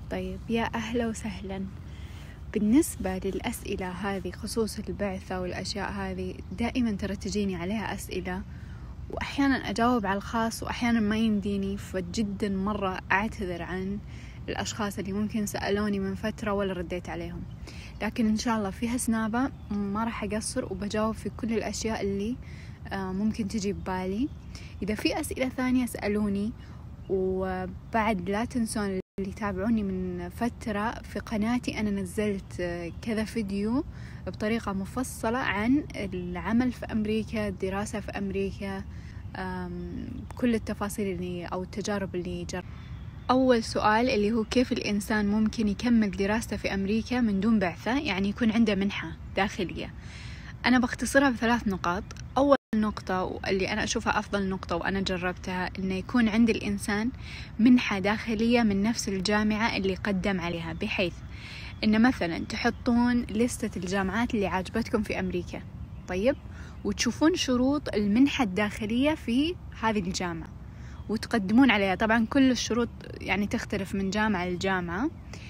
طيب يا أهلا وسهلا. بالنسبة للأسئلة هذه خصوص البعثة والأشياء هذه دائما ترى تجيني عليها أسئلة، وأحيانا أجاوب على الخاص وأحيانا ما يمديني، فجدا مرة أعتذر عن الأشخاص اللي ممكن سألوني من فترة ولا رديت عليهم، لكن إن شاء الله في هالسنابة ما راح أقصر وبجاوب في كل الأشياء اللي ممكن تجي ببالي. إذا في أسئلة ثانية اسألوني، وبعد لا تنسون اللي يتابعوني من فترة في قناتي أنا نزلت كذا فيديو بطريقة مفصلة عن العمل في أمريكا، الدراسة في أمريكا، كل التفاصيل اللي أو التجارب اللي جرب. أول سؤال اللي هو كيف الإنسان ممكن يكمل دراسته في أمريكا من دون بعثة، يعني يكون عنده منحة داخلية. أنا بختصرها بثلاث نقاط. أول نقطة واللي أنا أشوفها أفضل نقطة وأنا جربتها، إنه يكون عند الإنسان منحة داخلية من نفس الجامعة اللي قدم عليها، بحيث إن مثلا تحطون لستة الجامعات اللي عاجبتكم في أمريكا، طيب، وتشوفون شروط المنحة الداخلية في هذه الجامعة وتقدمون عليها. طبعا كل الشروط يعني تختلف من جامعة لجامعة،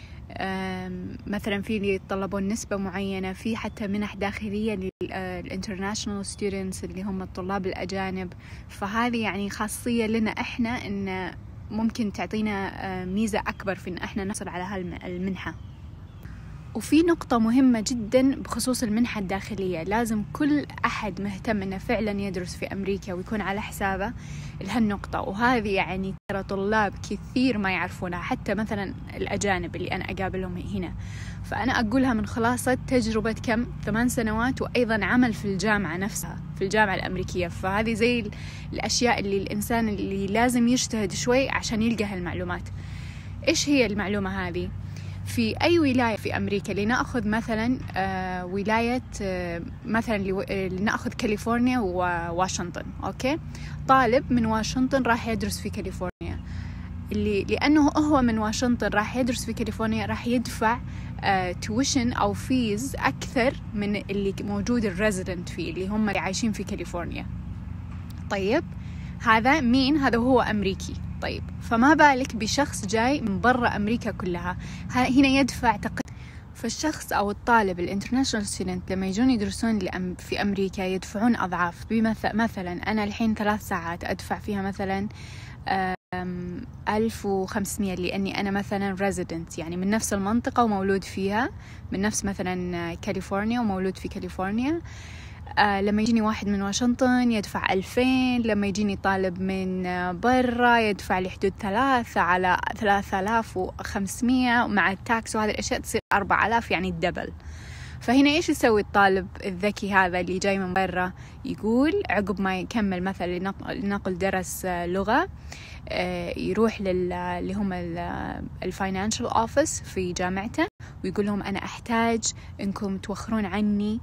مثلا في اللي يتطلبون نسبة معينة، في حتى منح داخلية للانترناشنال ستودنتس اللي هم الطلاب الأجانب، فهذه يعني خاصية لنا إحنا إن ممكن تعطينا ميزة أكبر في إن إحنا نحصل على المنحة. وفي نقطة مهمة جدا بخصوص المنحة الداخلية، لازم كل أحد مهتم إنه فعلا يدرس في أمريكا ويكون على حسابه لهالنقطة، وهذه يعني ترى طلاب كثير ما يعرفونها، حتى مثلا الأجانب اللي أنا أقابلهم هنا. فأنا أقولها من خلاصة تجربة 8 سنوات، وأيضا عمل في الجامعة نفسها، في الجامعة الأمريكية. فهذه زي الأشياء اللي الإنسان اللي لازم يجتهد شوي عشان يلقى هالمعلومات. إيش هي المعلومة هذه؟ في أي ولاية في أمريكا، لنأخذ مثلا ولاية مثلا لنأخذ كاليفورنيا وواشنطن، أوكي، طالب من واشنطن راح يدرس في كاليفورنيا، لأنه هو من واشنطن راح يدرس في كاليفورنيا، راح يدفع تويشن أو فيز أكثر من اللي موجود الريزيدنت فيه، اللي هم اللي عايشين في كاليفورنيا. طيب هذا مين؟ هذا هو أمريكي. طيب فما بالك بشخص جاي من برا أمريكا كلها، هنا يدفع فالشخص أو الطالب الانترناشنال ستودنت لما يجون يدرسون في أمريكا يدفعون أضعاف. مثلا أنا الحين 3 ساعات أدفع فيها مثلا 1500، لأني أنا مثلا resident، يعني من نفس المنطقة ومولود فيها، من نفس مثلا كاليفورنيا ومولود في كاليفورنيا. لما يجيني واحد من واشنطن يدفع 2000، لما يجيني طالب من برا يدفع لي حدود 3 على 3500 مع التاكس، وهذه الأشياء تصير 4000، يعني الدبل. فهنا إيش يسوي الطالب الذكي هذا اللي جاي من برا؟ يقول عقب ما يكمل مثلا لنقل درس لغة، يروح اللي هم الفاينانشال اوفيس في جامعته ويقول لهم أنا أحتاج إنكم توخرون عني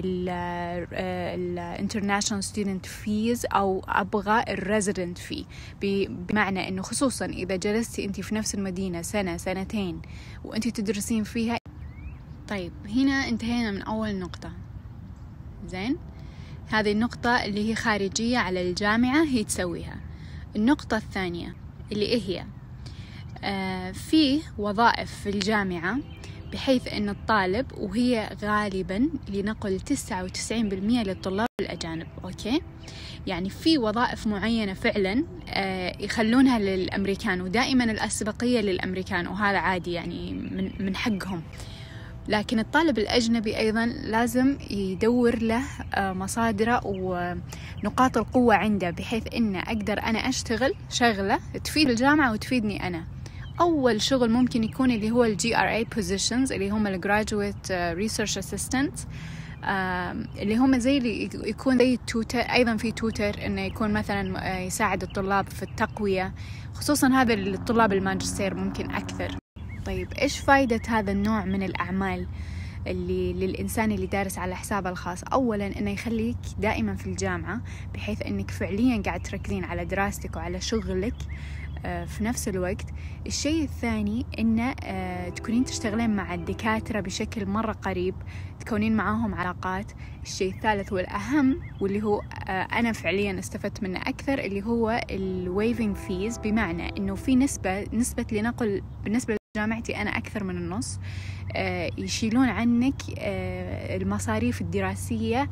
الانترناشنال ستودنت فيز، أو أبغى الريزيدنت فيه، بمعنى إنه خصوصا إذا جلستي أنت في نفس المدينة سنة سنتين وأنت تدرسين فيها. طيب هنا انتهينا من أول نقطة، زين، هذه النقطة اللي هي خارجية على الجامعة هي تسويها. النقطة الثانية اللي هي فيه وظائف في الجامعة، بحيث أن الطالب، وهي غالبا لنقل 99% للطلاب الأجانب، أوكي، يعني في وظائف معينة فعلا يخلونها للأمريكان، ودائما الأسبقية للأمريكان، وهذا عادي يعني من حقهم. لكن الطالب الأجنبي أيضا لازم يدور له مصادره ونقاط القوة عنده، بحيث إن أقدر أنا أشتغل شغلة تفيد الجامعة وتفيدني أنا. أول شغل ممكن يكون اللي هو ال GRA positions، اللي هم ال Graduate Research Assistant، اللي هم زي اللي يكون زي التوتر. أيضا في توتر إنه يكون مثلا يساعد الطلاب في التقوية، خصوصا هذا الطلاب الماجستير ممكن أكثر. طيب إيش فايدة هذا النوع من الأعمال اللي للإنسان اللي دارس على حسابه الخاص؟ أولاً إنه يخليك دائماً في الجامعة، بحيث إنك فعلياً قاعد تركزين على دراستك وعلى شغلك في نفس الوقت. الشيء الثاني إنه تكونين تشتغلين مع الدكاترة بشكل مرة قريب، تكونين معاهم علاقات. الشيء الثالث والأهم واللي هو أنا فعلياً استفدت منه أكثر، اللي هو الويفينج فيز، بمعنى إنه في نسبة لنقل بالنسبة جامعتي أنا أكثر من النص، يشيلون عنك المصاريف الدراسية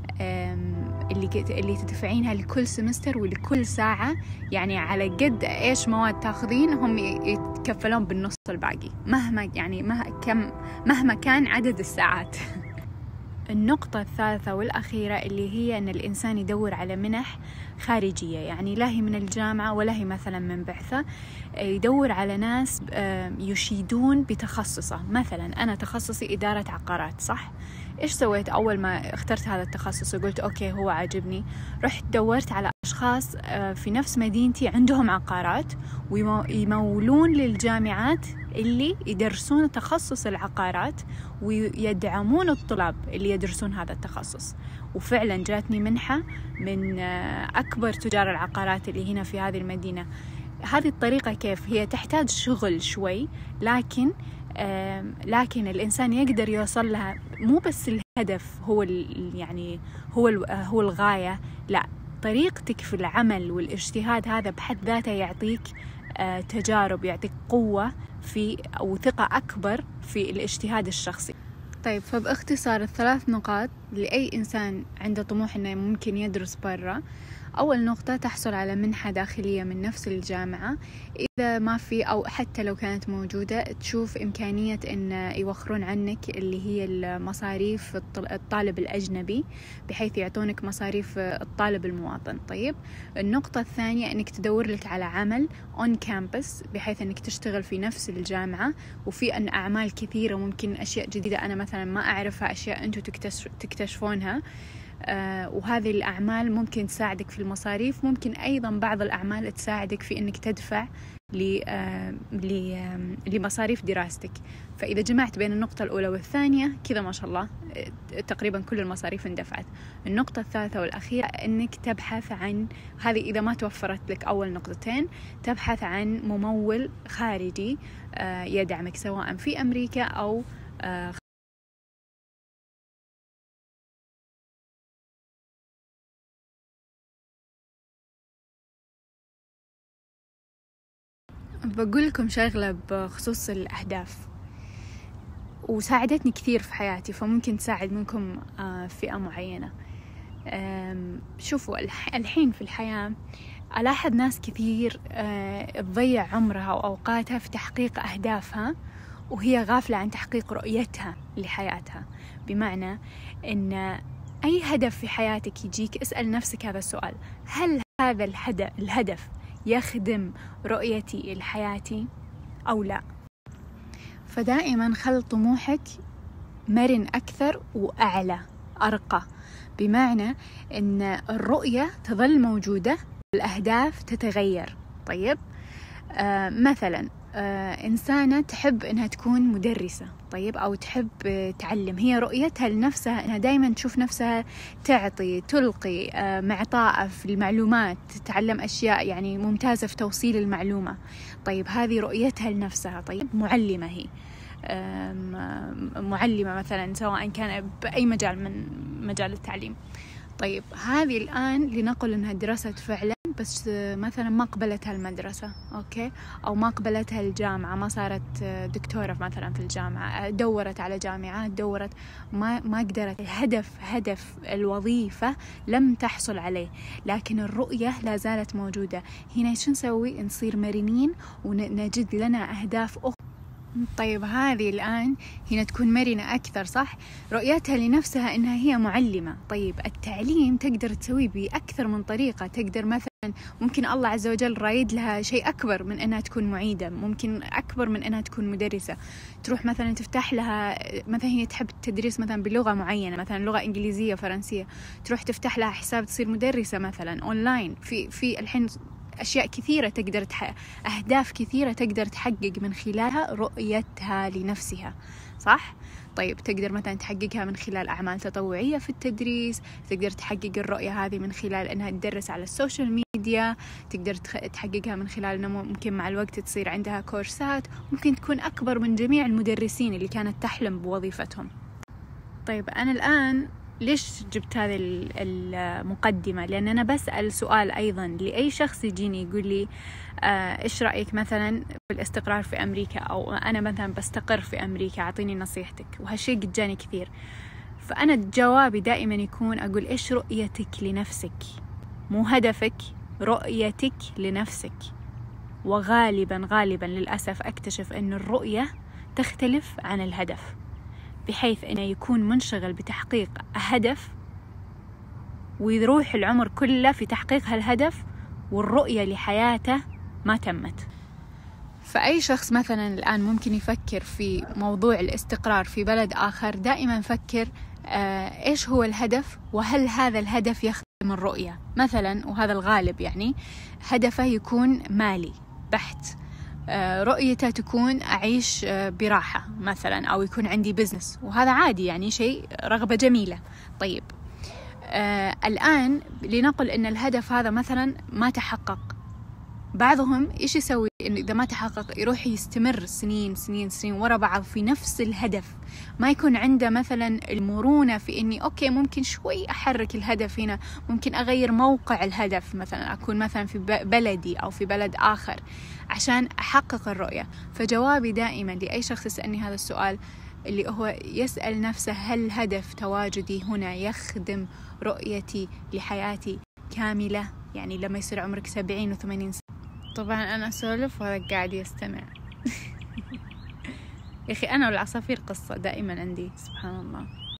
اللي تدفعينها لكل سمستر ولكل ساعة، يعني على قد إيش مواد تاخذين هم يتكفلون بالنص الباقي مهما كان عدد الساعات. النقطة الثالثة والأخيرة اللي هي أن الإنسان يدور على منح خارجية، يعني لا هي من الجامعة ولا هي مثلا من بعثة، يدور على ناس يشيدون بتخصصه. مثلا أنا تخصصي إدارة عقارات، صح؟ إيش سويت أول ما اخترت هذا التخصص وقلت أوكي هو عاجبني؟ رحت دورت على أشخاص في نفس مدينتي عندهم عقارات ويمولون للجامعات اللي يدرسون تخصص العقارات ويدعمون الطلاب اللي يدرسون هذا التخصص. وفعلا جاتني منحة من أكبر تجار العقارات اللي هنا في هذه المدينة. هذه الطريقة كيف هي تحتاج شغل شوي، لكن الإنسان يقدر يوصل لها. مو بس الهدف هو الغاية، لا، طريقتك في العمل والاجتهاد هذا بحد ذاته يعطيك تجارب، يعطيك قوة أو ثقة أكبر في الاجتهاد الشخصي. طيب، فباختصار الثلاث نقاط لأي إنسان عنده طموح إنه ممكن يدرس برا. أول نقطة، تحصل على منحة داخلية من نفس الجامعة، إذا ما في أو حتى لو كانت موجودة تشوف إمكانية إن يوخرون عنك اللي هي المصاريف الطالب الأجنبي، بحيث يعطونك مصاريف الطالب المواطن. طيب، النقطة الثانية إنك تدور لك على عمل on campus، بحيث إنك تشتغل في نفس الجامعة، وفي أن أعمال كثيرة، ممكن أشياء جديدة أنا مثلا ما أعرفها، أشياء أنتوا تكتشفونها، وهذه الأعمال ممكن تساعدك في المصاريف. ممكن أيضا بعض الأعمال تساعدك في أنك تدفع لمصاريف دراستك. فإذا جمعت بين النقطة الأولى والثانية كذا ما شاء الله تقريبا كل المصاريف اندفعت. النقطة الثالثة والأخيرة أنك تبحث عن، هذه إذا ما توفرت لك أول نقطتين، تبحث عن ممول خارجي يدعمك سواء في أمريكا أو بقول لكم شغلة بخصوص الأهداف، وساعدتني كثير في حياتي، فممكن تساعد منكم فئة معينة. شوفوا، الحين في الحياة ألاحظ ناس كثير تضيع عمرها وأوقاتها في تحقيق أهدافها وهي غافلة عن تحقيق رؤيتها لحياتها. بمعنى أن أي هدف في حياتك يجيك، اسأل نفسك هذا السؤال: هل هذا الهدف يخدم رؤيتي لحياتي أو لا؟ فدائما خل طموحك مرن أكثر وأعلى، أرقى، بمعنى أن الرؤية تظل موجودة، الأهداف تتغير. طيب، مثلا إنسانة تحب أنها تكون مدرسة، طيب، أو تحب تعلم، هي رؤيتها لنفسها أنها دايما تشوف نفسها تعطي، تلقي، معطاءة في المعلومات، تتعلم أشياء يعني ممتازة في توصيل المعلومة. طيب، هذه رؤيتها لنفسها. طيب، معلمة، هي معلمة مثلا، سواء كان بأي مجال من مجال التعليم. طيب، هذه الآن لنقل أنها درست فعلا، بس مثلا ما قبلتها المدرسة، أوكي، أو ما قبلتها الجامعة، ما صارت دكتورة مثلا في الجامعة، دورت على جامعات، دورت ما قدرت. هدف الوظيفة لم تحصل عليه، لكن الرؤية لا زالت موجودة. هنا شو نسوي؟ نصير مرنين ونجد لنا أهداف أخرى. طيب، هذه الآن هنا تكون مرنة أكثر، صح؟ رؤيتها لنفسها إنها هي معلمة. طيب، التعليم تقدر تسويه بأكثر من طريقة. تقدر مثلا، ممكن الله عز وجل رايد لها شيء أكبر من إنها تكون معيدة، ممكن أكبر من إنها تكون مدرسة. تروح مثلا تفتح لها، مثلا هي تحب التدريس مثلا بلغة معينة، مثلا لغة إنجليزية، فرنسية، تروح تفتح لها حساب تصير مدرسة مثلا أونلاين. في الحين أشياء كثيرة أهداف كثيرة تقدر تحقق من خلالها رؤيتها لنفسها، صح؟ طيب، تقدر مثلا تحققها من خلال أعمال تطوعية في التدريس، تقدر تحقق الرؤية هذه من خلال أنها تدرس على السوشيال ميديا، تقدر تحققها من خلال أنه ممكن مع الوقت تصير عندها كورسات، ممكن تكون أكبر من جميع المدرسين اللي كانت تحلم بوظيفتهم. طيب، أنا الآن ليش جبت هذه المقدمة؟ لأن أنا بسأل سؤال أيضا لأي شخص يجيني يقول لي إيش رأيك مثلا بالاستقرار في أمريكا، أو أنا مثلا بستقر في أمريكا، أعطيني نصيحتك. وهالشيء قد جاني كثير. فأنا جوابي دائما يكون أقول إيش رؤيتك لنفسك، مو هدفك، رؤيتك لنفسك. وغالبا للأسف أكتشف أن الرؤية تختلف عن الهدف، بحيث أنه يكون منشغل بتحقيق هدف ويروح العمر كله في تحقيق هالهدف والرؤية لحياته ما تمت. فأي شخص مثلا الآن ممكن يفكر في موضوع الاستقرار في بلد آخر، دائما فكر إيش هو الهدف، وهل هذا الهدف يخدم الرؤية مثلا. وهذا الغالب، يعني هدفه يكون مالي بحت، رؤيته تكون أعيش براحة مثلا، أو يكون عندي بزنس، وهذا عادي، يعني شيء رغبة جميلة. طيب الآن لنقل أن الهدف هذا مثلا ما تحقق، بعضهم إيش يسوي؟ إنه إذا ما تحقق يروح يستمر سنين ورا بعض في نفس الهدف، ما يكون عنده مثلا المرونة في إني أوكي ممكن شوي أحرك الهدف هنا، ممكن أغير موقع الهدف، مثلا أكون مثلا في بلدي أو في بلد آخر عشان أحقق الرؤية. فجوابي دائما لأي شخص يسألني هذا السؤال اللي هو يسأل نفسه هل هدف تواجدي هنا يخدم رؤيتي لحياتي كاملة؟ يعني لما يصير عمرك 70 و80 سنة. طبعا أنا أسولف وهذا قاعد يستمع. يا أخي أنا والعصافير قصة دائما عندي، سبحان الله.